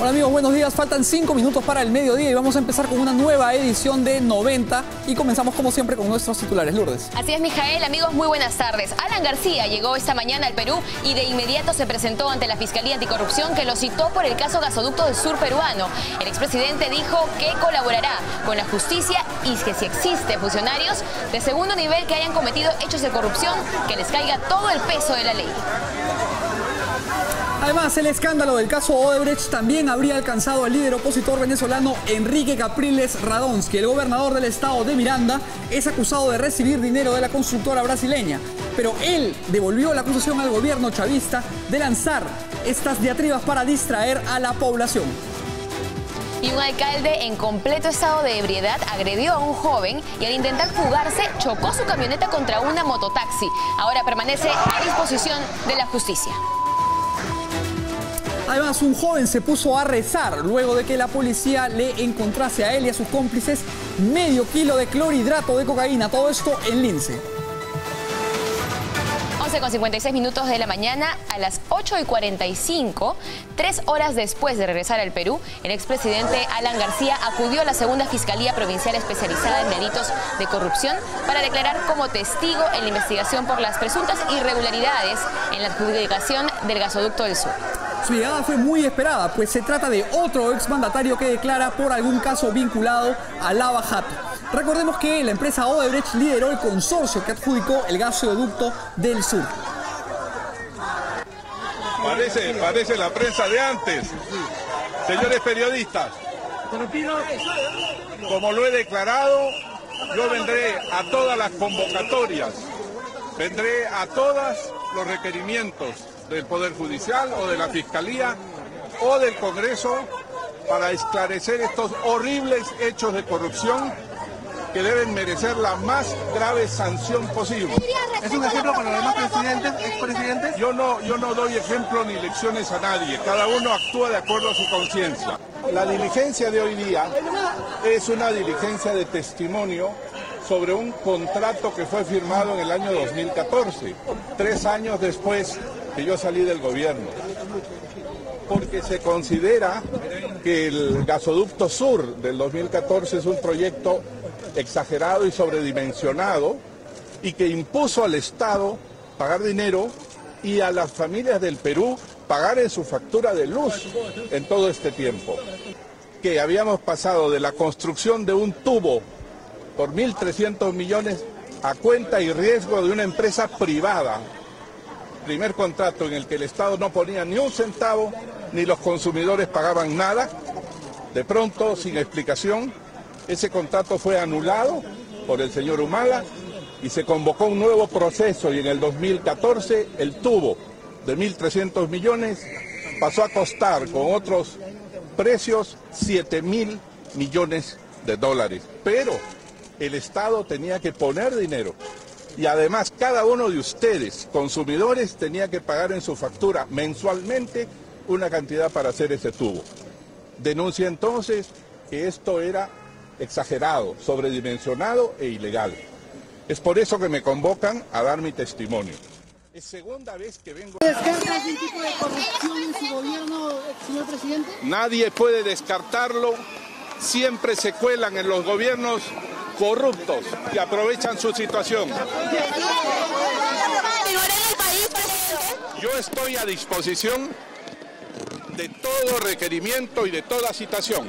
Hola amigos, buenos días. Faltan 5 minutos para el mediodía y vamos a empezar con una nueva edición de 90 y comenzamos como siempre con nuestros titulares. Lourdes. Así es, Mijael. Amigos, muy buenas tardes. Alan García llegó esta mañana al Perú y de inmediato se presentó ante la Fiscalía Anticorrupción, que lo citó por el caso Gasoducto del Sur peruano. El expresidente dijo que colaborará con la justicia y que si existen funcionarios de segundo nivel que hayan cometido hechos de corrupción, que les caiga todo el peso de la ley. Además, el escándalo del caso Odebrecht también habría alcanzado al líder opositor venezolano Enrique Capriles Radonsky. El gobernador del estado de Miranda es acusado de recibir dinero de la constructora brasileña, pero él devolvió la acusación al gobierno chavista de lanzar estas diatribas para distraer a la población. Y un alcalde en completo estado de ebriedad agredió a un joven y al intentar fugarse chocó su camioneta contra una mototaxi. Ahora permanece a disposición de la justicia. Además, un joven se puso a rezar luego de que la policía le encontrase a él y a sus cómplices medio kilo de clorhidrato de cocaína. Todo esto en Lince. 11:56 de la mañana, a las 8:45, 3 horas después de regresar al Perú, el expresidente Alan García acudió a la segunda Fiscalía Provincial especializada en delitos de corrupción para declarar como testigo en la investigación por las presuntas irregularidades en la adjudicación del Gasoducto del Sur. Su llegada fue muy esperada, pues se trata de otro exmandatario que declara por algún caso vinculado a Lava Jato. Recordemos que la empresa Odebrecht lideró el consorcio que adjudicó el gasoducto del Sur. Parece la prensa de antes. Señores periodistas, como lo he declarado, yo vendré a todas las convocatorias, vendré a todos los requerimientos del Poder Judicial o de la Fiscalía o del Congreso para esclarecer estos horribles hechos de corrupción que deben merecer la más grave sanción posible. ¿Es un ejemplo para los demás presidentes, expresidentes? Yo no doy ejemplo ni lecciones a nadie, cada uno actúa de acuerdo a su conciencia. La diligencia de hoy día es una diligencia de testimonio sobre un contrato que fue firmado en el año 2014, 3 años después que yo salí del gobierno, porque se considera que el gasoducto sur del 2014 es un proyecto exagerado y sobredimensionado y que impuso al Estado pagar dinero y a las familias del Perú pagar en su factura de luz en todo este tiempo. Que habíamos pasado de la construcción de un tubo por 1.300 millones a cuenta y riesgo de una empresa privada. Primer contrato en el que el Estado no ponía ni un centavo, ni los consumidores pagaban nada. De pronto, sin explicación, ese contrato fue anulado por el señor Humala y se convocó un nuevo proceso y en el 2014 el tubo de 1.300 millones pasó a costar con otros precios 7.000 millones de dólares. Pero el Estado tenía que poner dinero. Y además cada uno de ustedes, consumidores, tenía que pagar en su factura mensualmente una cantidad para hacer ese tubo. Denuncia entonces que esto era exagerado, sobredimensionado e ilegal. Es por eso que me convocan a dar mi testimonio. Es segunda vez que vengo. ¿Descarta algún tipo de corrupción en su gobierno, señor presidente? Nadie puede descartarlo. Siempre se cuelan en los gobiernos corruptos que aprovechan su situación. Yo estoy a disposición de todo requerimiento y de toda citación.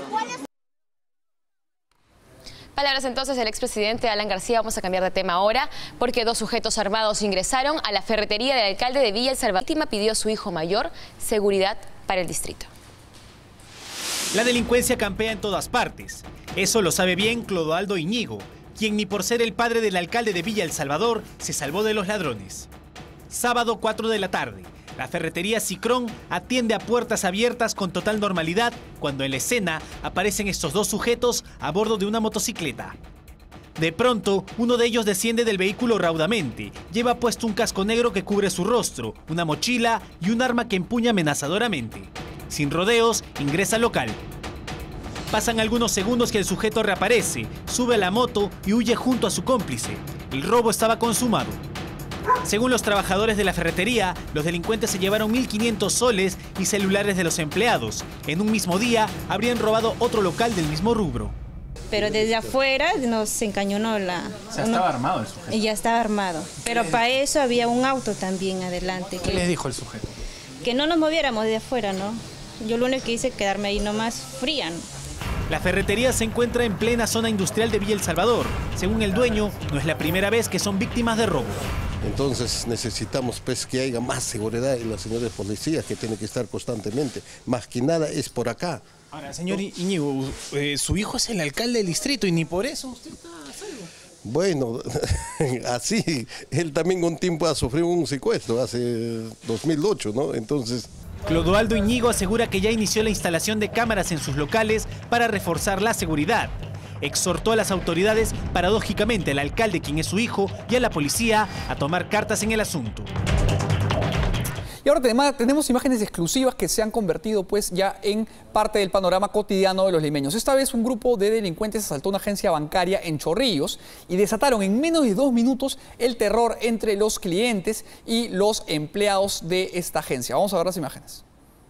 Palabras entonces del expresidente Alan García. Vamos a cambiar de tema ahora porque 2 sujetos armados ingresaron a la ferretería del alcalde de Villa El Salvador. La víctima pidió a su hijo mayor seguridad para el distrito. La delincuencia campea en todas partes. Eso lo sabe bien Clodoaldo Iñigo, quien ni por ser el padre del alcalde de Villa El Salvador se salvó de los ladrones. Sábado 4 de la tarde, la ferretería Cicrón atiende a puertas abiertas con total normalidad cuando en la escena aparecen estos 2 sujetos a bordo de una motocicleta. De pronto, uno de ellos desciende del vehículo raudamente, lleva puesto un casco negro que cubre su rostro, una mochila y un arma que empuña amenazadoramente. Sin rodeos, ingresa al local. Pasan algunos segundos que el sujeto reaparece, sube a la moto y huye junto a su cómplice. El robo estaba consumado. Según los trabajadores de la ferretería, los delincuentes se llevaron 1.500 soles y celulares de los empleados. En un mismo día, habrían robado otro local del mismo rubro. Pero desde afuera nos encañonó la... O sea, estaba armado el sujeto. Y ya estaba armado. Pero para eso había un auto también adelante. ¿Qué les dijo el sujeto? Que no nos moviéramos de afuera, ¿no? Yo lo único que hice es quedarme ahí nomás fría, ¿no? La ferretería se encuentra en plena zona industrial de Villa El Salvador. Según el dueño, no es la primera vez que son víctimas de robo. Entonces necesitamos pues que haya más seguridad en las señores policías que tienen que estar constantemente. Más que nada es por acá. Ahora, señor Íñigo, su hijo es el alcalde del distrito y ni por eso usted está a salvo. Bueno, así, él también un tiempo ha sufrido un secuestro, hace 2008, ¿no? Entonces... Clodoaldo Íñigo asegura que ya inició la instalación de cámaras en sus locales para reforzar la seguridad. Exhortó a las autoridades, paradójicamente al alcalde, quien es su hijo, y a la policía a tomar cartas en el asunto. Y ahora tenemos imágenes exclusivas que se han convertido pues ya en parte del panorama cotidiano de los limeños. Esta vez un grupo de delincuentes asaltó una agencia bancaria en Chorrillos y desataron en menos de 2 minutos el terror entre los clientes y los empleados de esta agencia. Vamos a ver las imágenes.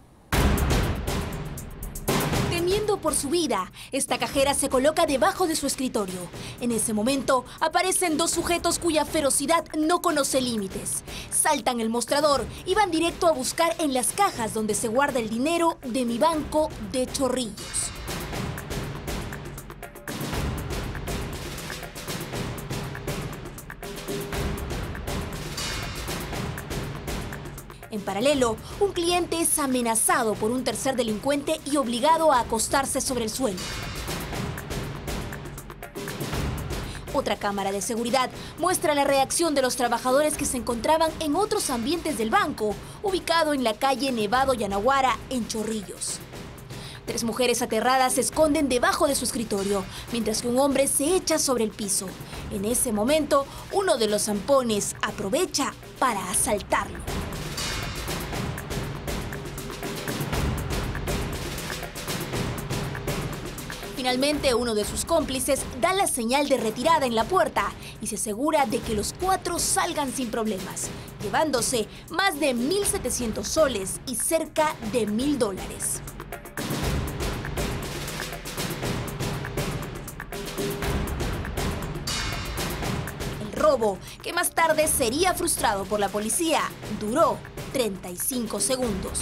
Temiendo por su vida, esta cajera se coloca debajo de su escritorio. En ese momento, aparecen 2 sujetos cuya ferocidad no conoce límites. Saltan el mostrador y van directo a buscar en las cajas donde se guarda el dinero de Mi Banco de Chorrillos. En paralelo, un cliente es amenazado por un tercer delincuente y obligado a acostarse sobre el suelo. Otra cámara de seguridad muestra la reacción de los trabajadores que se encontraban en otros ambientes del banco, ubicado en la calle Nevado Yanaguara, en Chorrillos. 3 mujeres aterradas se esconden debajo de su escritorio, mientras que un hombre se echa sobre el piso. En ese momento, uno de los zampones aprovecha para asaltarlo. Finalmente, uno de sus cómplices da la señal de retirada en la puerta y se asegura de que los 4 salgan sin problemas, llevándose más de 1.700 soles y cerca de $1.000. El robo, que más tarde sería frustrado por la policía, duró 35 segundos.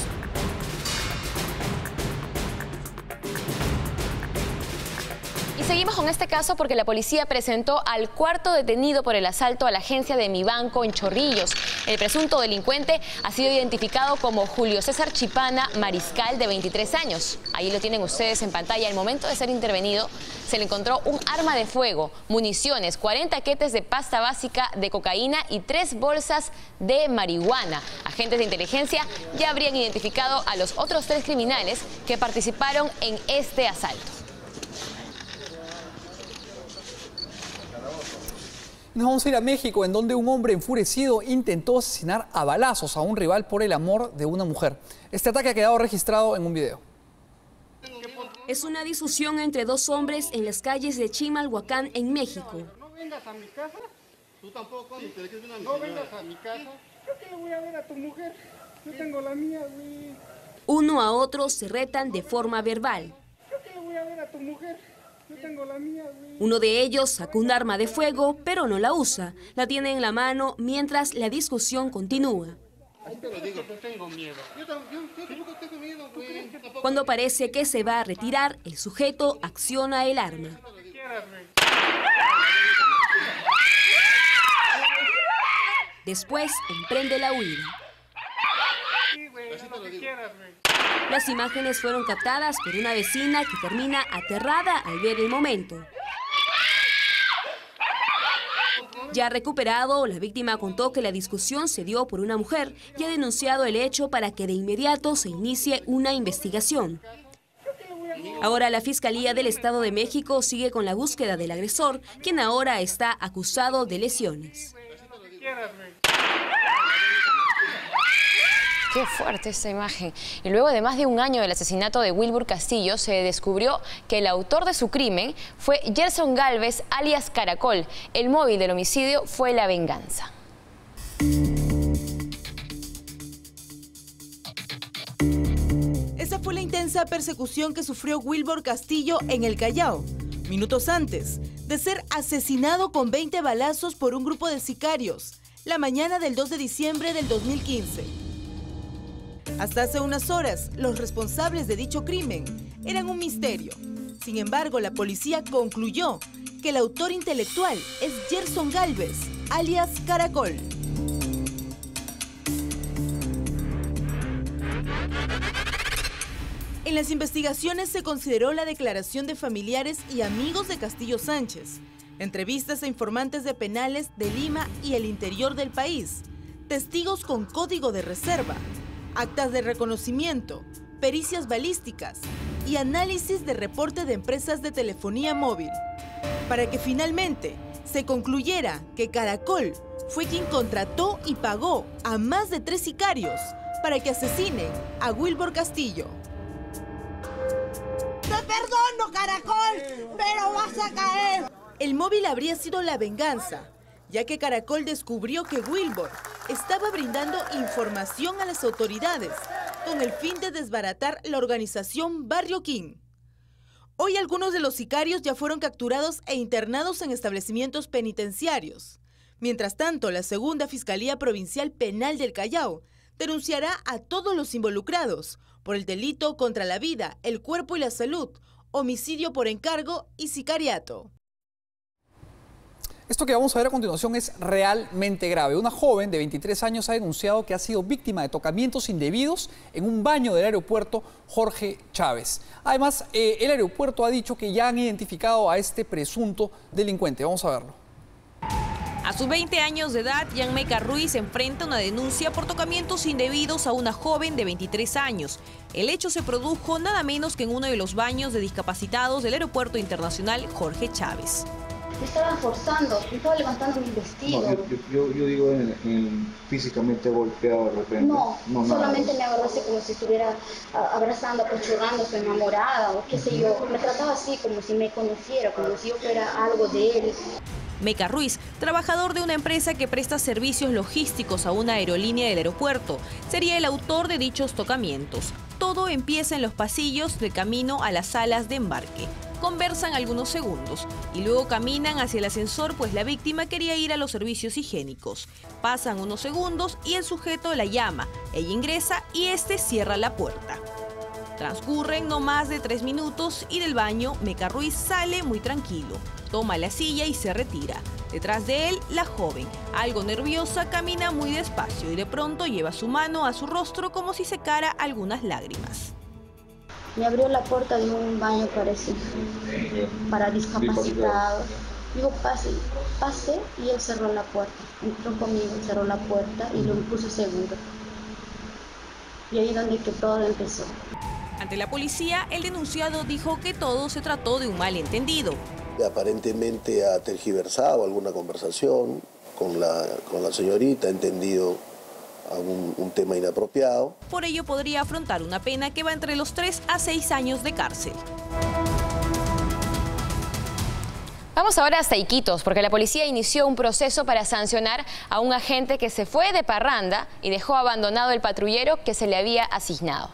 Seguimos con este caso porque la policía presentó al 4.º detenido por el asalto a la agencia de Mi Banco en Chorrillos. El presunto delincuente ha sido identificado como Julio César Chipana Mariscal, de 23 años. Ahí lo tienen ustedes en pantalla. Al momento de ser intervenido, se le encontró un arma de fuego, municiones, 40 paquetes de pasta básica de cocaína y 3 bolsas de marihuana. Agentes de inteligencia ya habrían identificado a los otros 3 criminales que participaron en este asalto. Nos vamos a ir a México, en donde un hombre enfurecido intentó asesinar a balazos a un rival por el amor de una mujer. Este ataque ha quedado registrado en un video. Es una discusión entre 2 hombres en las calles de Chimalhuacán, en México. No vengas a mi casa. Tú tampoco, no vengas a mi casa. Yo que le voy a ver a tu mujer. Yo tengo la mía, güey. Uno a otro se retan de forma verbal. Yo que le voy a ver a tu mujer. Yo tengo la mía, güey. Uno de ellos sacó un arma de fuego, pero no la usa. La tiene en la mano mientras la discusión continúa. Así te lo digo, yo tengo miedo. Yo tampoco tengo miedo, güey. Cuando parece que se va a retirar, el sujeto acciona el arma. Después emprende la huida. Las imágenes fueron captadas por una vecina que termina aterrada al ver el momento. Ya recuperado, la víctima contó que la discusión se dio por una mujer y ha denunciado el hecho para que de inmediato se inicie una investigación. Ahora la Fiscalía del Estado de México sigue con la búsqueda del agresor, quien ahora está acusado de lesiones. Qué fuerte esta imagen. Y luego de más de un año del asesinato de Wilbur Castillo, se descubrió que el autor de su crimen fue Gerson Galvez, alias Caracol. El móvil del homicidio fue la venganza. Esa fue la intensa persecución que sufrió Wilbur Castillo en el Callao, minutos antes de ser asesinado con 20 balazos por un grupo de sicarios, la mañana del 2 de diciembre del 2015. Hasta hace unas horas, los responsables de dicho crimen eran un misterio. Sin embargo, la policía concluyó que el autor intelectual es Gerson Galvez, alias Caracol. En las investigaciones se consideró la declaración de familiares y amigos de Castillo Sánchez, entrevistas a informantes de penales de Lima y el interior del país, testigos con código de reserva, actas de reconocimiento, pericias balísticas y análisis de reporte de empresas de telefonía móvil, para que finalmente se concluyera que Caracol fue quien contrató y pagó a más de 3 sicarios para que asesinen a Wilbur Castillo. Te perdono, Caracol, pero vas a caer. El móvil habría sido la venganza, ya que Caracol descubrió que Wilbur estaba brindando información a las autoridades con el fin de desbaratar la organización Barrio King. Hoy algunos de los sicarios ya fueron capturados e internados en establecimientos penitenciarios. Mientras tanto, la Segunda Fiscalía Provincial Penal del Callao denunciará a todos los involucrados por el delito contra la vida, el cuerpo y la salud, homicidio por encargo y sicariato. Esto que vamos a ver a continuación es realmente grave. Una joven de 23 años ha denunciado que ha sido víctima de tocamientos indebidos en un baño del aeropuerto Jorge Chávez. Además, el aeropuerto ha dicho que ya han identificado a este presunto delincuente. Vamos a verlo. A sus 20 años de edad, Yanmeca Ruiz enfrenta una denuncia por tocamientos indebidos a una joven de 23 años. El hecho se produjo nada menos que en uno de los baños de discapacitados del Aeropuerto Internacional Jorge Chávez. Me estaban forzando, me estaba levantando mi vestido. No, yo digo físicamente golpeado de repente. No, solamente nada. me agarró así como si estuviera abrazando, apachurrando, su enamorada o qué sé yo. Me trataba así como si me conociera, como si yo fuera algo de él. Meca Ruiz, trabajador de una empresa que presta servicios logísticos a una aerolínea del aeropuerto, sería el autor de dichos tocamientos. Todo empieza en los pasillos de camino a las salas de embarque. Conversan algunos segundos y luego caminan hacia el ascensor, pues la víctima quería ir a los servicios higiénicos. Pasan unos segundos y el sujeto la llama. Ella ingresa y este cierra la puerta. Transcurren no más de 3 minutos y del baño Meca Ruiz sale muy tranquilo. Toma la silla y se retira. Detrás de él, la joven, algo nerviosa, camina muy despacio y de pronto lleva su mano a su rostro como si secara algunas lágrimas. Me abrió la puerta de un baño, parece, para discapacitados. Digo, pase, y él cerró la puerta. Entró conmigo, cerró la puerta y lo puso seguro. Y ahí es donde que todo empezó. Ante la policía, el denunciado dijo que todo se trató de un malentendido. Aparentemente ha tergiversado alguna conversación con la señorita, ha entendido un tema inapropiado. Por ello podría afrontar una pena que va entre los 3 a 6 años de cárcel. Vamos ahora hasta Iquitos, porque la policía inició un proceso para sancionar a un agente que se fue de parranda y dejó abandonado el patrullero que se le había asignado.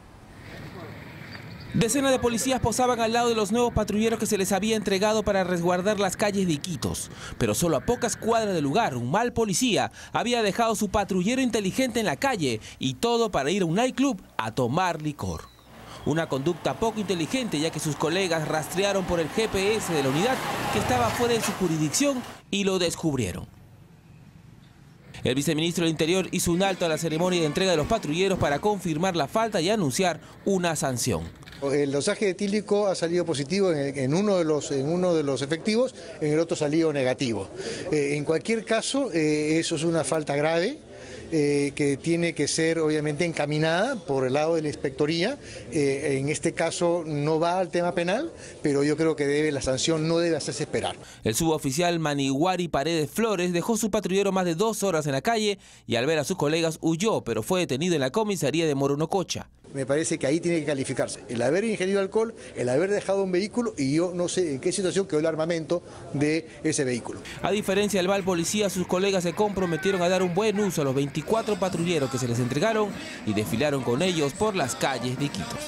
Decenas de policías posaban al lado de los nuevos patrulleros que se les había entregado para resguardar las calles de Iquitos. Pero solo a pocas cuadras del lugar, un mal policía había dejado su patrullero inteligente en la calle y todo para ir a un nightclub a tomar licor. Una conducta poco inteligente, ya que sus colegas rastrearon por el GPS de la unidad que estaba fuera de su jurisdicción y lo descubrieron. El viceministro del Interior hizo un alto a la ceremonia de entrega de los patrulleros para confirmar la falta y anunciar una sanción. El dosaje etílico ha salido positivo en uno de los efectivos, en el otro salido negativo. En cualquier caso, eso es una falta grave que tiene que ser obviamente encaminada por el lado de la inspectoría. En este caso no va al tema penal, pero yo creo que la sanción no debe hacerse esperar. El suboficial Maniguari Paredes Flores dejó su patrullero más de 2 horas en la calle y al ver a sus colegas huyó, pero fue detenido en la comisaría de Moronococha. Me parece que ahí tiene que calificarse el haber ingerido alcohol, el haber dejado un vehículo y yo no sé en qué situación quedó el armamento de ese vehículo. A diferencia del policía, sus colegas se comprometieron a dar un buen uso a los 24 patrulleros que se les entregaron y desfilaron con ellos por las calles de Iquitos.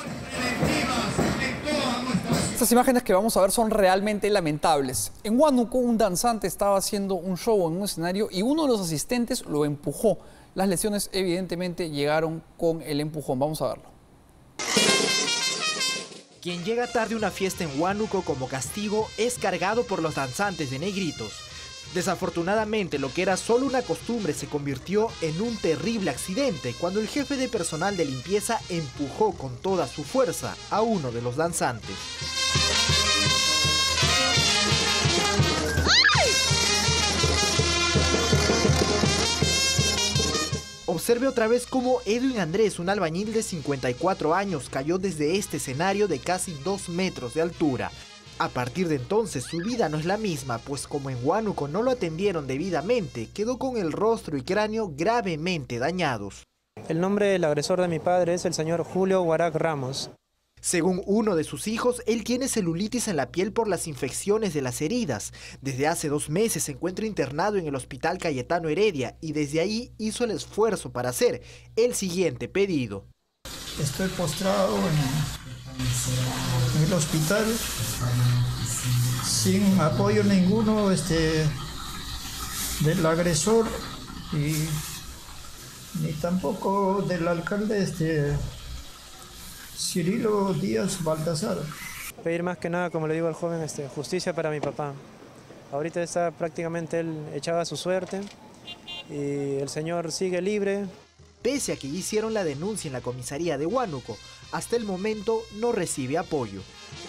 Estas imágenes que vamos a ver son realmente lamentables. En Huánuco, un danzante estaba haciendo un show en un escenario y uno de los asistentes lo empujó. Las lesiones evidentemente llegaron con el empujón. Vamos a verlo. Quien llega tarde a una fiesta en Huánuco como castigo es cargado por los danzantes de Negritos. Desafortunadamente, lo que era solo una costumbre se convirtió en un terrible accidente cuando el jefe de personal de limpieza empujó con toda su fuerza a uno de los danzantes. Observe otra vez cómo Edwin Andrés, un albañil de 54 años, cayó desde este escenario de casi 2 metros de altura. A partir de entonces su vida no es la misma, pues como en Huánuco no lo atendieron debidamente, quedó con el rostro y cráneo gravemente dañados. El nombre del agresor de mi padre es el señor Julio Guarac Ramos. Según uno de sus hijos, él tiene celulitis en la piel por las infecciones de las heridas. Desde hace 2 meses se encuentra internado en el Hospital Cayetano Heredia y desde ahí hizo el esfuerzo para hacer el siguiente pedido. Estoy postrado en el hospital sin apoyo ninguno del agresor y ni tampoco del alcalde Cirilo Díaz Baltasar. Pedir más que nada, como le digo al joven, justicia para mi papá. Ahorita está prácticamente él echado a su suerte y el señor sigue libre. Pese a que hicieron la denuncia en la comisaría de Huánuco, hasta el momento no recibe apoyo.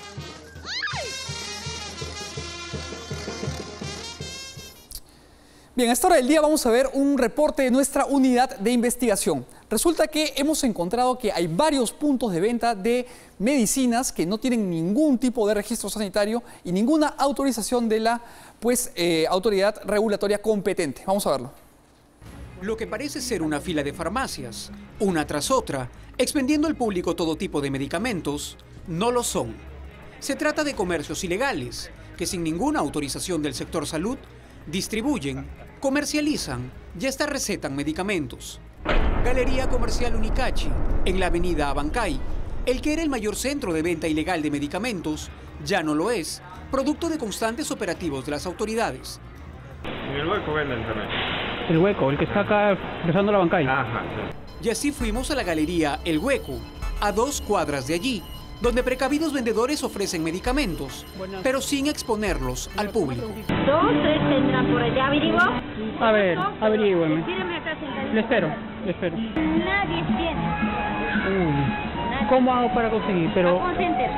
Bien, a esta hora del día vamos a ver un reporte de nuestra unidad de investigación. Resulta que hemos encontrado que hay varios puntos de venta de medicinas que no tienen ningún tipo de registro sanitario y ninguna autorización de la autoridad regulatoria competente. Vamos a verlo. Lo que parece ser una fila de farmacias, una tras otra, expendiendo al público todo tipo de medicamentos, no lo son. Se trata de comercios ilegales que sin ninguna autorización del sector salud distribuyen, comercializan y hasta recetan medicamentos. Galería Comercial Unicachi, en la avenida Abancay, el que era el mayor centro de venta ilegal de medicamentos, ya no lo es, producto de constantes operativos de las autoridades. En el Hueco venden también. El Hueco, el que está acá cruzando la Abancay. Ajá, sí. Y así fuimos a la galería El Hueco, a 2 cuadras de allí, donde precavidos vendedores ofrecen medicamentos, pero sin exponerlos al público. 2, 3 tendrán por allá, ¿averiguo? A ver, averígüeme. Le espero. Nadie tiene. Uy, ¿cómo hago para conseguir? Capón Center.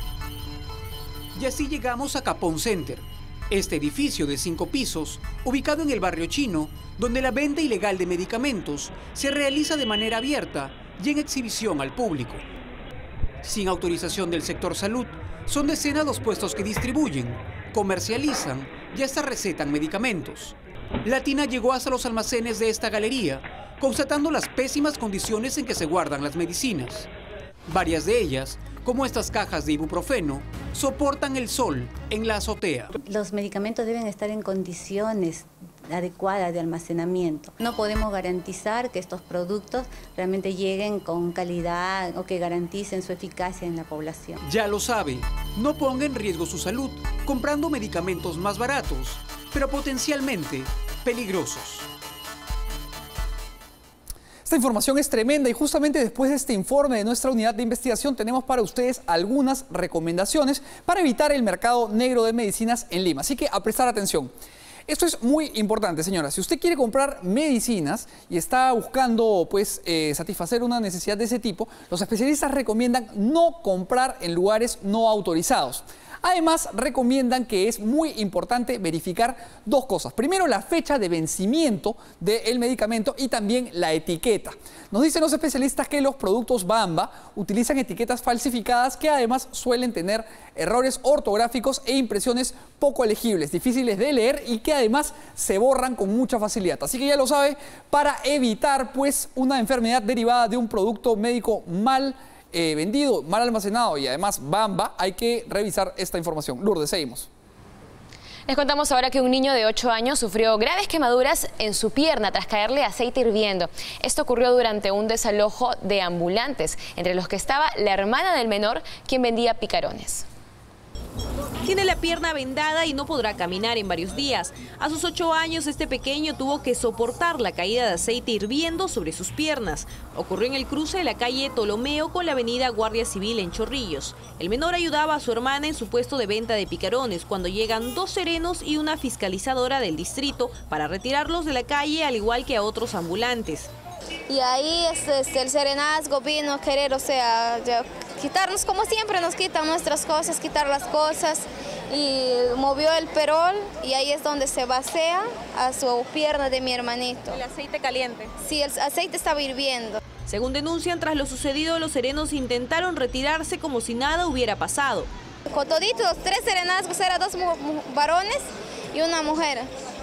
Y así llegamos a Capón Center, este edificio de 5 pisos, ubicado en el barrio chino, donde la venta ilegal de medicamentos se realiza de manera abierta y en exhibición al público. Sin autorización del sector salud, son decenas los puestos que distribuyen, comercializan y hasta recetan medicamentos. Latina llegó hasta los almacenes de esta galería, constatando las pésimas condiciones en que se guardan las medicinas. Varias de ellas, como estas cajas de ibuprofeno, soportan el sol en la azotea. Los medicamentos deben estar en condiciones adecuadas de almacenamiento. No podemos garantizar que estos productos realmente lleguen con calidad o que garanticen su eficacia en la población. Ya lo sabe, no ponga en riesgo su salud comprando medicamentos más baratos, pero potencialmente peligrosos. Esta información es tremenda y justamente después de este informe de nuestra unidad de investigación tenemos para ustedes algunas recomendaciones para evitar el mercado negro de medicinas en Lima. Así que a prestar atención. Esto es muy importante, señora. Si usted quiere comprar medicinas y está buscando satisfacer una necesidad de ese tipo, los especialistas recomiendan no comprar en lugares no autorizados. Además, recomiendan que es muy importante verificar 2 cosas. Primero, la fecha de vencimiento del medicamento y también la etiqueta. Nos dicen los especialistas que los productos Bamba utilizan etiquetas falsificadas que además suelen tener errores ortográficos e impresiones poco legibles, difíciles de leer y que además se borran con mucha facilidad. Así que ya lo sabe, para evitar pues una enfermedad derivada de un producto médico mal vendido, mal almacenado y además bamba, hay que revisar esta información. Lourdes, seguimos. Les contamos ahora que un niño de 8 años sufrió graves quemaduras en su pierna tras caerle aceite hirviendo. Esto ocurrió durante un desalojo de ambulantes, entre los que estaba la hermana del menor, quien vendía picarones. Tiene la pierna vendada y no podrá caminar en varios días. A sus 8 años, este pequeño tuvo que soportar la caída de aceite hirviendo sobre sus piernas. Ocurrió en el cruce de la calle Ptolomeo con la avenida Guardia Civil en Chorrillos. El menor ayudaba a su hermana en su puesto de venta de picarones cuando llegan 2 serenos y una fiscalizadora del distrito para retirarlos de la calle, al igual que a otros ambulantes. Y ahí el serenazgo vino a querer, o sea, quitarnos, como siempre nos quitan nuestras cosas, quitar las cosas, y movió el perol y ahí es donde se vacía a su pierna de mi hermanito. ¿El aceite caliente? Sí, el aceite estaba hirviendo. Según denuncian, tras lo sucedido, los serenos intentaron retirarse como si nada hubiera pasado. Con toditos, 3 serenazgos, eran 2 varones y una mujer.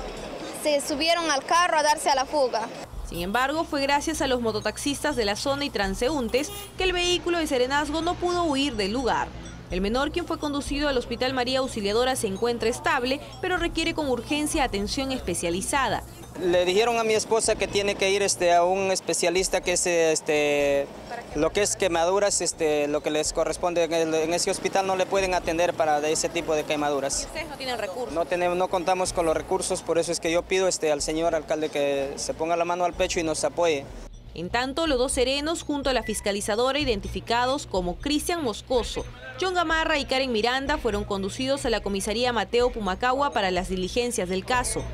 Se subieron al carro a darse a la fuga. Sin embargo, fue gracias a los mototaxistas de la zona y transeúntes que el vehículo de serenazgo no pudo huir del lugar. El menor, quien fue conducido al Hospital María Auxiliadora, se encuentra estable, pero requiere con urgencia atención especializada. Le dijeron a mi esposa que tiene que ir a un especialista que es lo que es quemaduras, lo que les corresponde. En ese hospital no le pueden atender para ese tipo de quemaduras. ¿Ustedes no tienen recursos? No contamos con los recursos, por eso es que yo pido al señor alcalde que se ponga la mano al pecho y nos apoye. En tanto, los 2 serenos, junto a la fiscalizadora, identificados como Cristian Moscoso, John Gamarra y Karen Miranda, fueron conducidos a la comisaría Mateo Pumacagua para las diligencias del caso.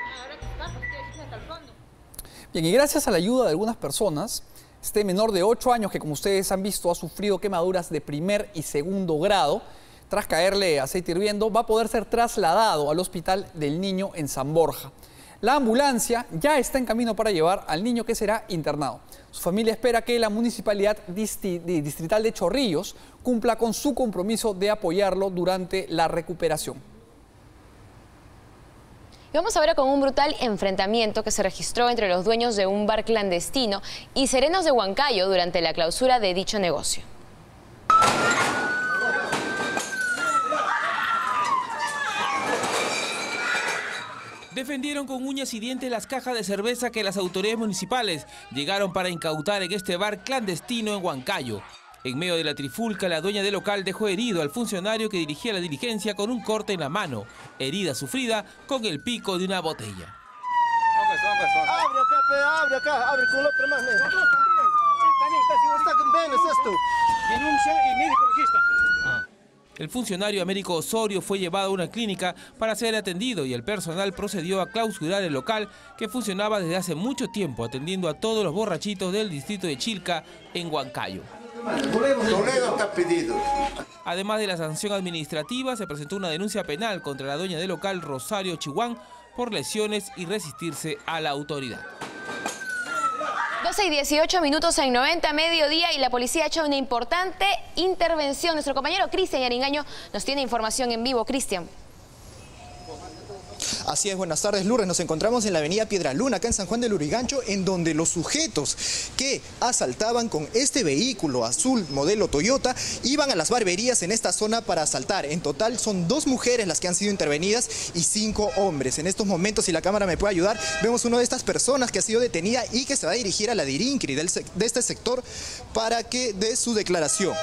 Bien, y gracias a la ayuda de algunas personas, este menor de 8 años que, como ustedes han visto, ha sufrido quemaduras de primer y segundo grado, tras caerle aceite hirviendo, va a poder ser trasladado al Hospital del Niño en San Borja. La ambulancia ya está en camino para llevar al niño, que será internado. Su familia espera que la Municipalidad Distrital de Chorrillos cumpla con su compromiso de apoyarlo durante la recuperación. Y vamos ahora con un brutal enfrentamiento que se registró entre los dueños de un bar clandestino y serenos de Huancayo durante la clausura de dicho negocio. Defendieron con uñas y dientes las cajas de cerveza que las autoridades municipales llegaron para incautar en este bar clandestino en Huancayo. En medio de la trifulca, la dueña del local dejó herido al funcionario que dirigía la diligencia con un corte en la mano, herida sufrida con el pico de una botella. Abre acá, abre con la otra mano. También, es esto. Denuncia y médico legista. El funcionario Américo Osorio fue llevado a una clínica para ser atendido y el personal procedió a clausurar el local que funcionaba desde hace mucho tiempo atendiendo a todos los borrachitos del distrito de Chilca en Huancayo. Toledo está pedido. Además de la sanción administrativa, se presentó una denuncia penal contra la dueña del local, Rosario Chihuán, por lesiones y resistirse a la autoridad. 12 y 18 minutos en 90 mediodía y la policía ha hecho una importante intervención. Nuestro compañero Cristian Yaringaño nos tiene información en vivo. Cristian. Así es, buenas tardes, Lourdes. Nos encontramos en la avenida Piedraluna, acá en San Juan del Lurigancho, en donde los sujetos que asaltaban con este vehículo azul modelo Toyota iban a las barberías en esta zona para asaltar. En total son 2 mujeres las que han sido intervenidas y 5 hombres. En estos momentos, si la cámara me puede ayudar, vemos una de estas personas que ha sido detenida y que se va a dirigir a la DIRINCRI de este sector para que dé su declaración.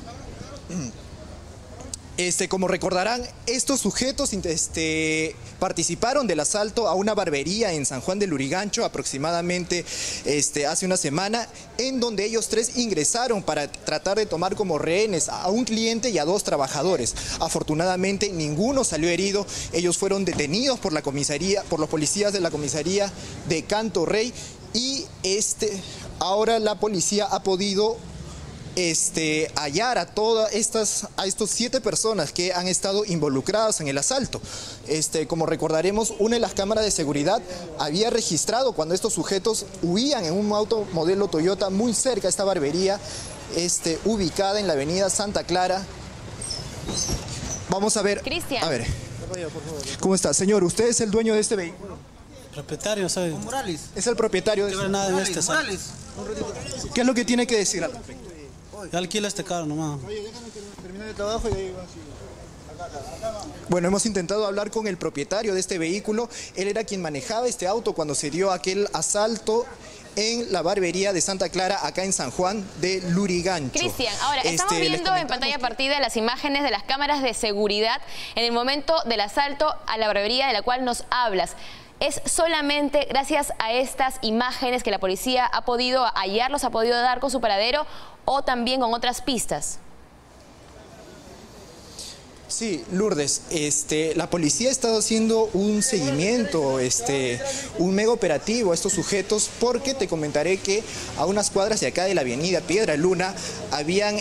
Como recordarán, estos sujetos participaron del asalto a una barbería en San Juan del Lurigancho aproximadamente hace una semana, en donde ellos 3 ingresaron para tratar de tomar como rehenes a un cliente y a 2 trabajadores. Afortunadamente ninguno salió herido. Ellos fueron detenidos por la comisaría, por los policías de la comisaría de Canto Rey, y ahora la policía ha podido hallar a estos 7 personas que han estado involucradas en el asalto. Como recordaremos, una de las cámaras de seguridad había registrado cuando estos sujetos huían en un auto modelo Toyota muy cerca a esta barbería, ubicada en la avenida Santa Clara. Vamos a ver. Cristian. A ver. ¿Cómo está? Señor, ¿usted es el dueño de este vehículo? Propietario, soy. Morales. Es el propietario de este Morales. ¿Qué es lo que tiene que decir al respecto? Yo alquilo este carro nomás. Terminar el trabajo y ahí va. Bueno, hemos intentado hablar con el propietario de este vehículo. Él era quien manejaba este auto cuando se dio aquel asalto en la barbería de Santa Clara, acá en San Juan de Lurigancho. Cristian, ahora estamos viendo en pantalla partida las imágenes de las cámaras de seguridad en el momento del asalto a la barbería de la cual nos hablas. ¿Es solamente gracias a estas imágenes que la policía ha podido hallarlos, ha podido dar con su paradero o también con otras pistas? Sí, Lourdes, la policía ha estado haciendo un seguimiento, un mega operativo a estos sujetos, porque te comentaré que a unas cuadras de acá de la avenida Piedra Luna habían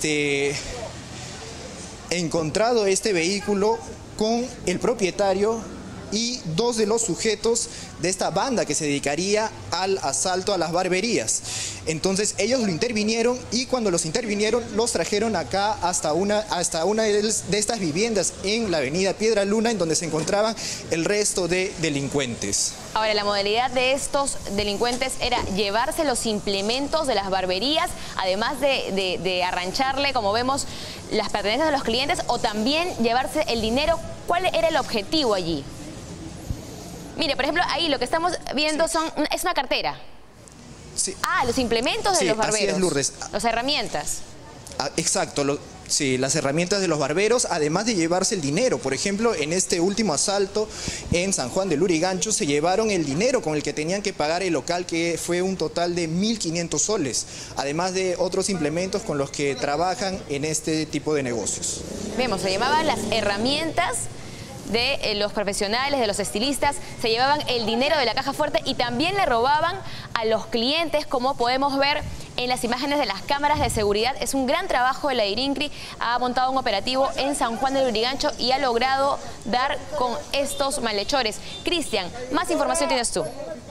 encontrado este vehículo con el propietario y dos de los sujetos de esta banda que se dedicaría al asalto a las barberías. Entonces ellos lo intervinieron y cuando los intervinieron los trajeron acá hasta una de estas viviendas en la avenida Piedra Luna, en donde se encontraban el resto de delincuentes. Ahora, la modalidad de estos delincuentes era llevarse los implementos de las barberías, además de arrancharle, como vemos, las pertenencias de los clientes, o también llevarse el dinero. ¿Cuál era el objetivo allí? Mire, por ejemplo, ahí lo que estamos viendo es una cartera. Sí. Ah, los implementos de los barberos. Así es, Lourdes. Las herramientas. Exacto, sí, las herramientas de los barberos, además de llevarse el dinero. Por ejemplo, en este último asalto en San Juan de Lurigancho se llevaron el dinero con el que tenían que pagar el local, que fue un total de 1.500 soles, además de otros implementos con los que trabajan en este tipo de negocios. Vemos, se llevaban las herramientas de los profesionales, de los estilistas, se llevaban el dinero de la caja fuerte y también le robaban a los clientes, como podemos ver en las imágenes de las cámaras de seguridad. Es un gran trabajo de la IRINCRI, ha montado un operativo en San Juan de Lurigancho y ha logrado dar con estos malhechores. Cristian, más información tienes tú.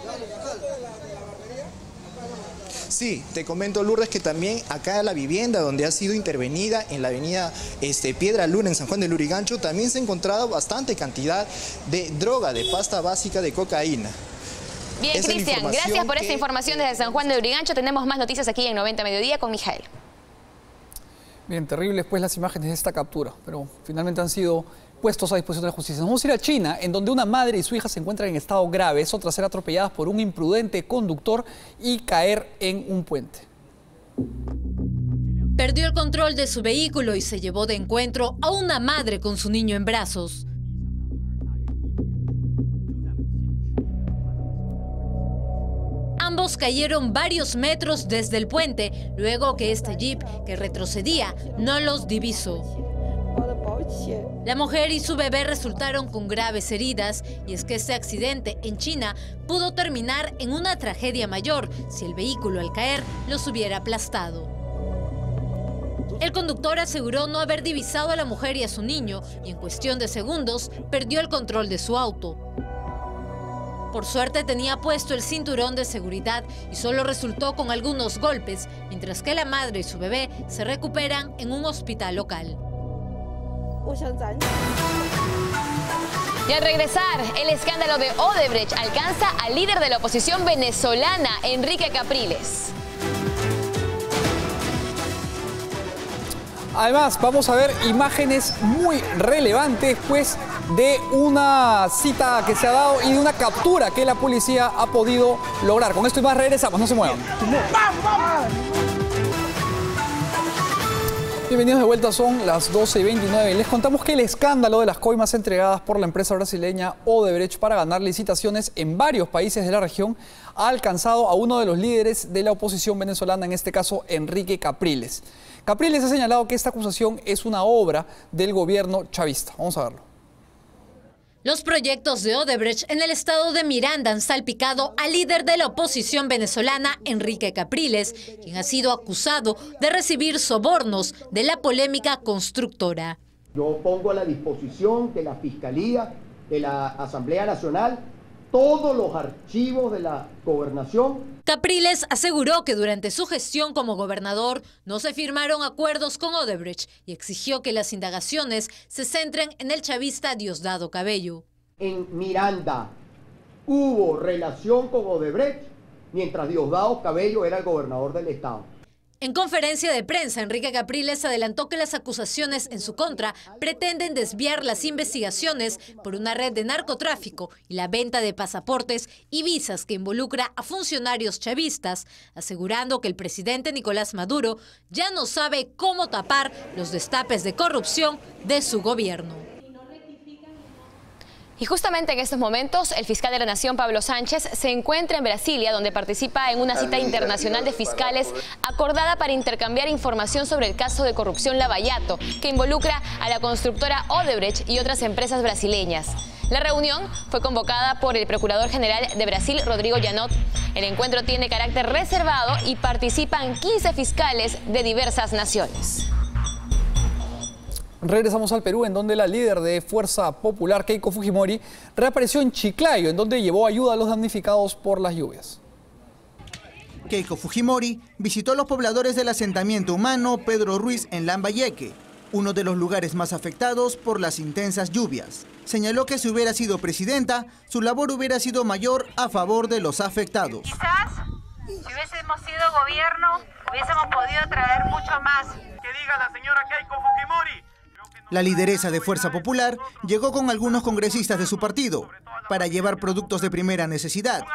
Sí, te comento, Lourdes, que también acá la vivienda donde ha sido intervenida en la avenida Piedra Luna en San Juan de Lurigancho también se ha encontrado bastante cantidad de droga, de pasta básica de cocaína. Bien, Cristian, gracias por esta información desde San Juan de Lurigancho. Tenemos más noticias aquí en 90 Mediodía con Mijael. Bien, terribles pues las imágenes de esta captura, pero finalmente han sido puestos a disposición de la justicia. Nos vamos a ir a China, en donde una madre y su hija se encuentran en estado grave, eso tras ser atropelladas por un imprudente conductor y caer en un puente. Perdió el control de su vehículo y se llevó de encuentro a una madre con su niño en brazos. Ambos cayeron varios metros desde el puente, luego que este jeep, que retrocedía, no los divisó. La mujer y su bebé resultaron con graves heridas, y es que este accidente en China pudo terminar en una tragedia mayor si el vehículo al caer los hubiera aplastado. El conductor aseguró no haber divisado a la mujer y a su niño, y en cuestión de segundos perdió el control de su auto. Por suerte tenía puesto el cinturón de seguridad y solo resultó con algunos golpes, mientras que la madre y su bebé se recuperan en un hospital local. Y al regresar, el escándalo de Odebrecht alcanza al líder de la oposición venezolana, Enrique Capriles. Además, vamos a ver imágenes muy relevantes, pues, de una cita que se ha dado y de una captura que la policía ha podido lograr. Con esto y más regresamos, no se muevan. Bienvenidos de vuelta, son las 12:29. Les contamos que el escándalo de las coimas entregadas por la empresa brasileña Odebrecht para ganar licitaciones en varios países de la región ha alcanzado a uno de los líderes de la oposición venezolana, en este caso Enrique Capriles. Capriles ha señalado que esta acusación es una obra del gobierno chavista. Vamos a verlo. Los proyectos de Odebrecht en el estado de Miranda han salpicado al líder de la oposición venezolana, Enrique Capriles, quien ha sido acusado de recibir sobornos de la polémica constructora. Yo pongo a la disposición de la Fiscalía, de la Asamblea Nacional, todos los archivos de la gobernación. Capriles aseguró que durante su gestión como gobernador no se firmaron acuerdos con Odebrecht y exigió que las indagaciones se centren en el chavista Diosdado Cabello. En Miranda hubo relación con Odebrecht mientras Diosdado Cabello era el gobernador del estado. En conferencia de prensa, Enrique Capriles adelantó que las acusaciones en su contra pretenden desviar las investigaciones por una red de narcotráfico y la venta de pasaportes y visas que involucra a funcionarios chavistas, asegurando que el presidente Nicolás Maduro ya no sabe cómo tapar los destapes de corrupción de su gobierno. Y justamente en estos momentos, el fiscal de la Nación, Pablo Sánchez, se encuentra en Brasilia, donde participa en una cita internacional de fiscales acordada para intercambiar información sobre el caso de corrupción Lava-Jato, que involucra a la constructora Odebrecht y otras empresas brasileñas. La reunión fue convocada por el Procurador General de Brasil, Rodrigo Janot. El encuentro tiene carácter reservado y participan 15 fiscales de diversas naciones. Regresamos al Perú, en donde la líder de Fuerza Popular, Keiko Fujimori, reapareció en Chiclayo, en donde llevó ayuda a los damnificados por las lluvias. Keiko Fujimori visitó los pobladores del asentamiento humano Pedro Ruiz en Lambayeque, uno de los lugares más afectados por las intensas lluvias. Señaló que si hubiera sido presidenta, su labor hubiera sido mayor a favor de los afectados. Quizás, si hubiésemos sido gobierno, hubiésemos podido traer mucho más. Que diga la señora Keiko Fujimori. La lideresa de Fuerza Popular llegó con algunos congresistas de su partido para llevar productos de primera necesidad.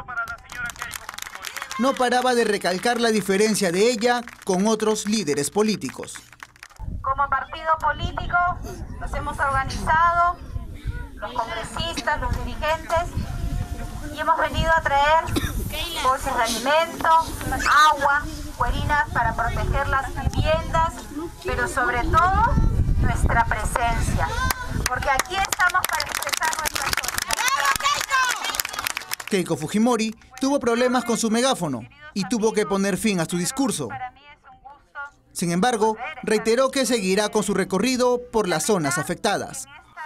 No paraba de recalcar la diferencia de ella con otros líderes políticos. Como partido político nos hemos organizado, los congresistas, los dirigentes, y hemos venido a traer bolsas de alimento, agua, cuerinas para proteger las viviendas, pero sobre todo nuestra presencia, porque aquí estamos para expresar nuestra solidaridad. Keiko Fujimori tuvo problemas con su megáfono y tuvo que poner fin a su discurso. Sin embargo, reiteró que seguirá con su recorrido por las zonas afectadas.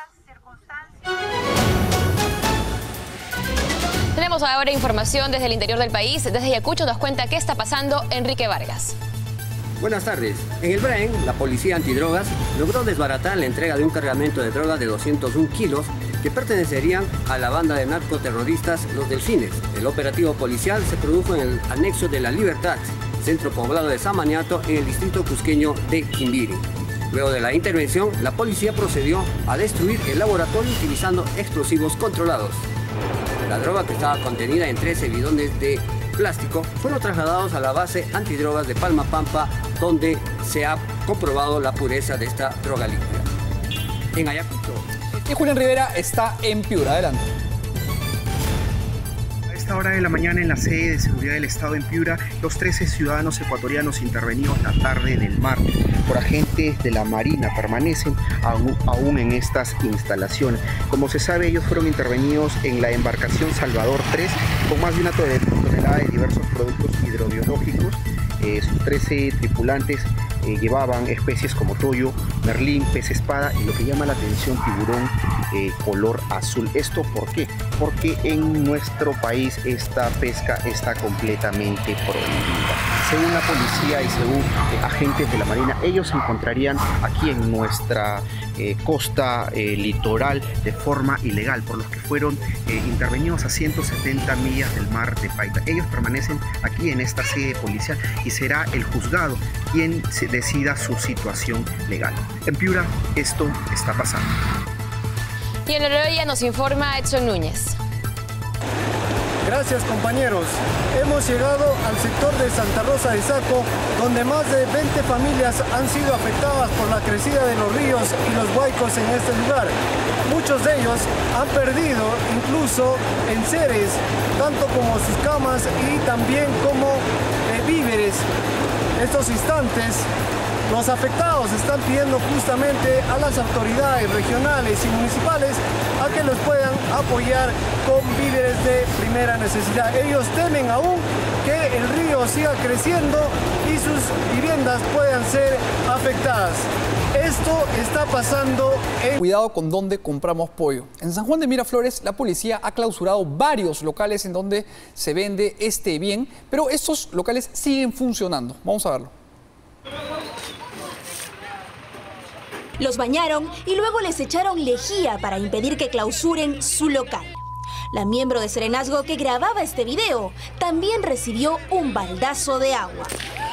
Tenemos ahora información desde el interior del país. Desde Ayacucho nos cuenta qué está pasando Enrique Vargas. Buenas tardes. En el Braen, la policía antidrogas logró desbaratar la entrega de un cargamento de droga de 201 kilos que pertenecerían a la banda de narcoterroristas Los Delfines. El operativo policial se produjo en el anexo de La Libertad, centro poblado de Samaniato, en el distrito cusqueño de Quimbiri. Luego de la intervención, la policía procedió a destruir el laboratorio utilizando explosivos controlados. La droga, que estaba contenida en 13 bidones de plástico, fueron trasladados a la base antidrogas de Palma Pampa, donde se ha comprobado la pureza de esta droga líquida. En Ayacucho. Y Julián Rivera está en Piura. Adelante. A esta hora de la mañana, en la sede de seguridad del Estado en Piura, los 13 ciudadanos ecuatorianos intervenidos la tarde del martes por agentes de la Marina permanecen aún en estas instalaciones. Como se sabe, ellos fueron intervenidos en la embarcación Salvador 3 con más de una tonelada de diversos productos hidrobiológicos. Sus 13 tripulantes llevaban especies como toyo, merlín, pez espada y lo que llama la atención, tiburón color azul. ¿Esto por qué? Porque en nuestro país esta pesca está completamente prohibida. Según la policía y según agentes de la Marina, ellos se encontrarían aquí en nuestra costa litoral de forma ilegal, por los que fueron intervenidos a 170 millas del mar de Paita. Ellos permanecen aquí en esta sede policial y será el juzgado quien decida su situación legal. En Piura esto está pasando. Y en Oroya nos informa Edson Núñez. Gracias, compañeros. Hemos llegado al sector de Santa Rosa de Saco, donde más de 20 familias han sido afectadas por la crecida de los ríos y los huaicos en este lugar. Muchos de ellos han perdido incluso enseres, tanto como sus camas y también como víveres. En estos instantes, los afectados están pidiendo justamente a las autoridades regionales y municipales a que los puedan apoyar con víveres de primera necesidad. Ellos temen aún que el río siga creciendo y sus viviendas puedan ser afectadas. Esto está pasando en... Cuidado con dónde compramos pollo. En San Juan de Miraflores, la policía ha clausurado varios locales en donde se vende este bien, pero estos locales siguen funcionando. Vamos a verlo. Los bañaron y luego les echaron lejía para impedir que clausuren su local. La miembro de Serenazgo que grababa este video también recibió un baldazo de agua.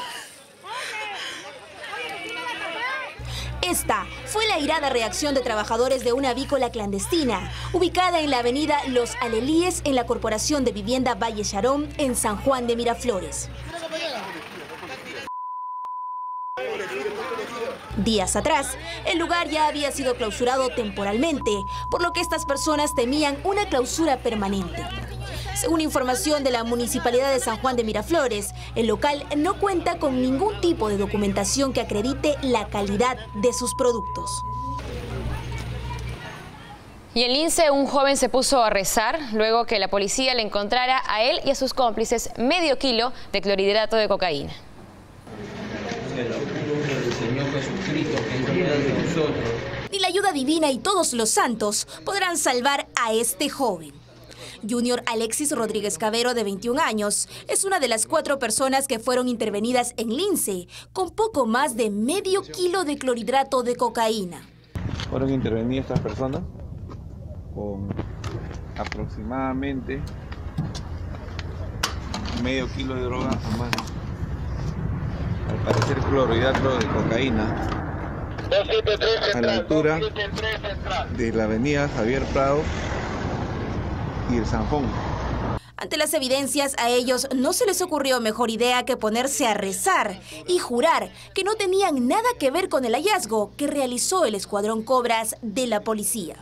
Esta fue la airada reacción de trabajadores de una avícola clandestina, ubicada en la avenida Los Alelíes, en la Corporación de Vivienda Valle Charón, en San Juan de Miraflores. Días atrás, el lugar ya había sido clausurado temporalmente, por lo que estas personas temían una clausura permanente. Según información de la Municipalidad de San Juan de Miraflores, el local no cuenta con ningún tipo de documentación que acredite la calidad de sus productos. Y en Lince, un joven se puso a rezar luego que la policía le encontrara a él y a sus cómplices medio kilo de clorhidrato de cocaína. Ni la ayuda divina y todos los santos podrán salvar a este joven. Junior Alexis Rodríguez Cavero, de 21 años, es una de las 4 personas que fueron intervenidas en Lince con poco más de medio kilo de clorhidrato de cocaína. Fueron intervenidas estas personas con aproximadamente medio kilo de droga a mano. Al parecer clorhidrato de cocaína a la altura de la avenida Javier Prado y el Sanjón. Ante las evidencias, a ellos no se les ocurrió mejor idea que ponerse a rezar y jurar que no tenían nada que ver con el hallazgo que realizó el Escuadrón Cobras de la policía.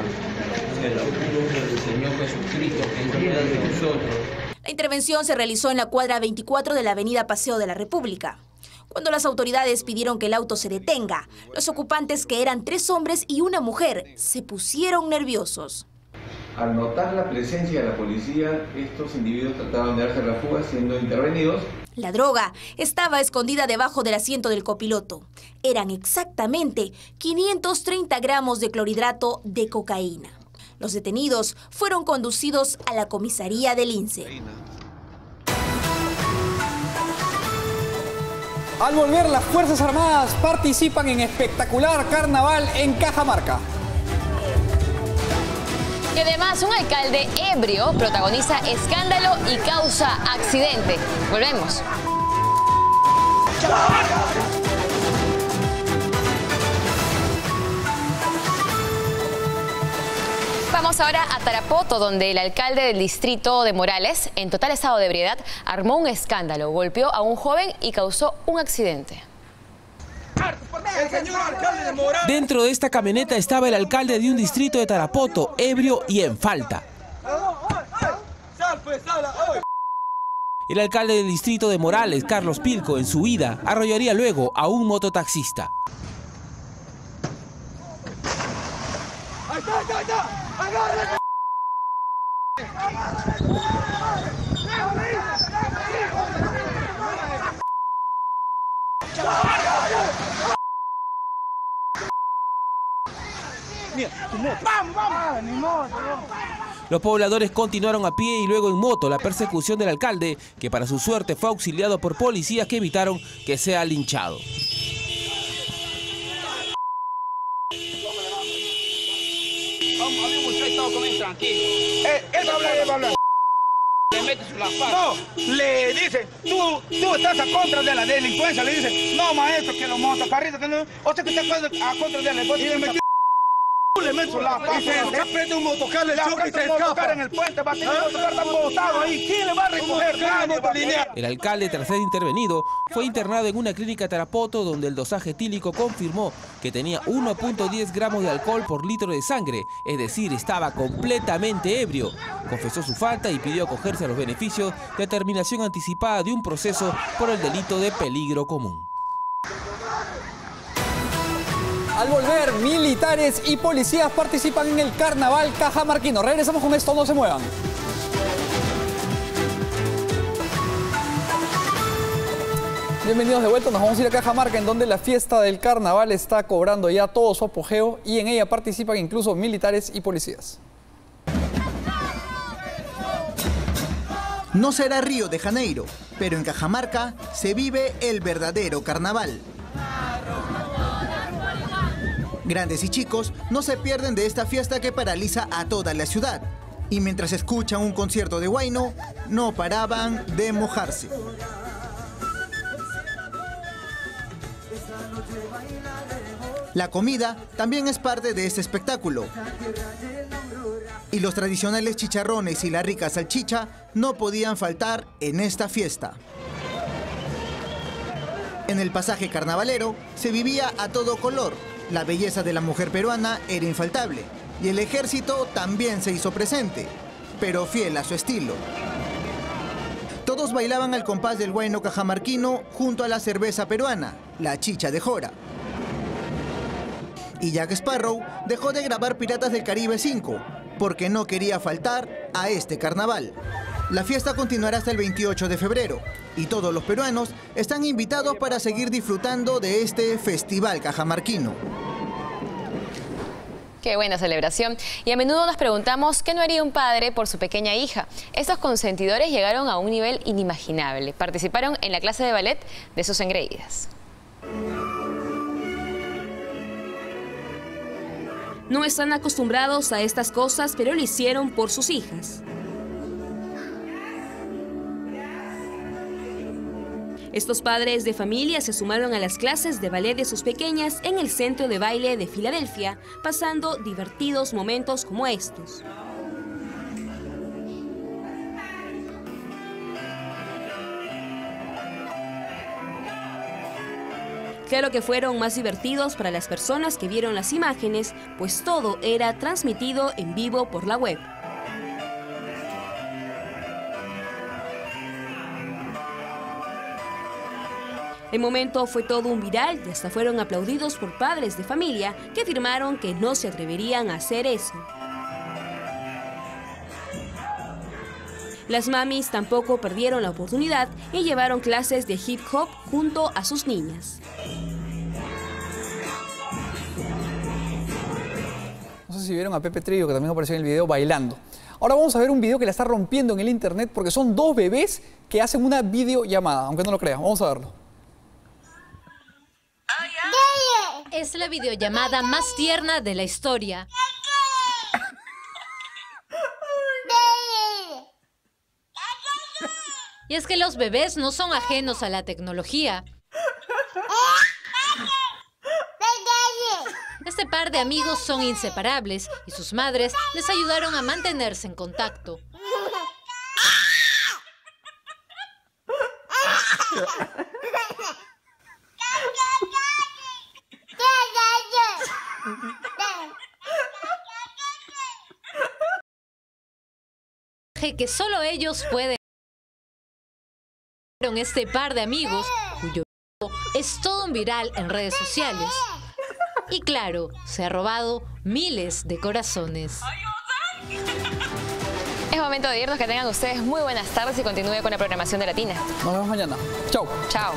La intervención se realizó en la cuadra 24 de la avenida Paseo de la República. Cuando las autoridades pidieron que el auto se detenga, los ocupantes, que eran 3 hombres y una mujer, se pusieron nerviosos. Al notar la presencia de la policía, estos individuos trataban de darse la fuga siendo intervenidos. La droga estaba escondida debajo del asiento del copiloto. Eran exactamente 530 gramos de clorhidrato de cocaína. Los detenidos fueron conducidos a la comisaría de Lince. Al volver, las Fuerzas Armadas participan en espectacular carnaval en Cajamarca. Y además, un alcalde ebrio protagoniza escándalo y causa accidente. Volvemos. Vamos ahora a Tarapoto, donde el alcalde del distrito de Morales, en total estado de ebriedad, armó un escándalo, golpeó a un joven y causó un accidente. El señor alcalde de Morales. Dentro de esta camioneta estaba el alcalde de un distrito de Tarapoto, ebrio y en falta. El alcalde del distrito de Morales, Carlos Pilco, en su huida, arrollaría luego a un mototaxista. ¡Ahí está, ahí está, ahí está! ¡Agárrate! ¡Vamos, vamos! ¡Ni moto! Los pobladores continuaron a pie y luego en moto la persecución del alcalde, que para su suerte fue auxiliado por policías que evitaron que sea linchado. Le metes la pata. No, le dice, tú estás a contra de la delincuencia. Le dice, no, maestro, que los motocarristas, que no, o sea que está a contra de la delincuencia. Le meto la pata. Se prende un motocar, le choca y se escapa. En el puente, va a tener un motocar tan botado ahí. ¿Quién le va a recoger? El alcalde, tras ser intervenido, fue internado en una clínica Tarapoto, donde el dosaje etílico confirmó que tenía 1.10 gramos de alcohol por litro de sangre, es decir, estaba completamente ebrio. Confesó su falta y pidió acogerse a los beneficios de terminación anticipada de un proceso por el delito de peligro común. Al volver, militares y policías participan en el carnaval cajamarquino. Regresamos con esto, no se muevan. Bienvenidos de vuelta, nos vamos a ir a Cajamarca, en donde la fiesta del carnaval está cobrando ya todo su apogeo y en ella participan incluso militares y policías. No será Río de Janeiro, pero en Cajamarca se vive el verdadero carnaval. Grandes y chicos no se pierden de esta fiesta que paraliza a toda la ciudad. Y mientras escuchan un concierto de huayno, no paraban de mojarse. La comida también es parte de este espectáculo. Y los tradicionales chicharrones y la rica salchicha no podían faltar en esta fiesta. En el pasaje carnavalero se vivía a todo color. La belleza de la mujer peruana era infaltable. Y el ejército también se hizo presente, pero fiel a su estilo. Todos bailaban al compás del huayno cajamarquino junto a la cerveza peruana, la chicha de jora. Y Jack Sparrow dejó de grabar Piratas del Caribe 5, porque no quería faltar a este carnaval. La fiesta continuará hasta el 28 de febrero, y todos los peruanos están invitados para seguir disfrutando de este festival cajamarquino. Qué buena celebración. Y a menudo nos preguntamos qué no haría un padre por su pequeña hija. Estos consentidores llegaron a un nivel inimaginable. Participaron en la clase de ballet de sus engreídas. No están acostumbrados a estas cosas, pero lo hicieron por sus hijas. Estos padres de familia se sumaron a las clases de ballet de sus pequeñas en el Centro de Baile de Filadelfia, pasando divertidos momentos como estos. Claro que fueron más divertidos para las personas que vieron las imágenes, pues todo era transmitido en vivo por la web. El momento fue todo un viral y hasta fueron aplaudidos por padres de familia que afirmaron que no se atreverían a hacer eso. Las mamis tampoco perdieron la oportunidad y llevaron clases de hip hop junto a sus niñas. No sé si vieron a Pepe Trillo, que también apareció en el video bailando. Ahora vamos a ver un video que la está rompiendo en el internet porque son dos bebés que hacen una videollamada, aunque no lo crean. Vamos a verlo. Es la videollamada más tierna de la historia. Y es que los bebés no son ajenos a la tecnología. Este par de amigos son inseparables y sus madres les ayudaron a mantenerse en contacto. Que solo ellos pueden. Este par de amigos, cuyo es todo un viral en redes sociales. Y claro, se ha robado miles de corazones. Es momento de irnos, que tengan ustedes muy buenas tardes y continúe con la programación de Latina. Nos vemos mañana. Chau. Chao.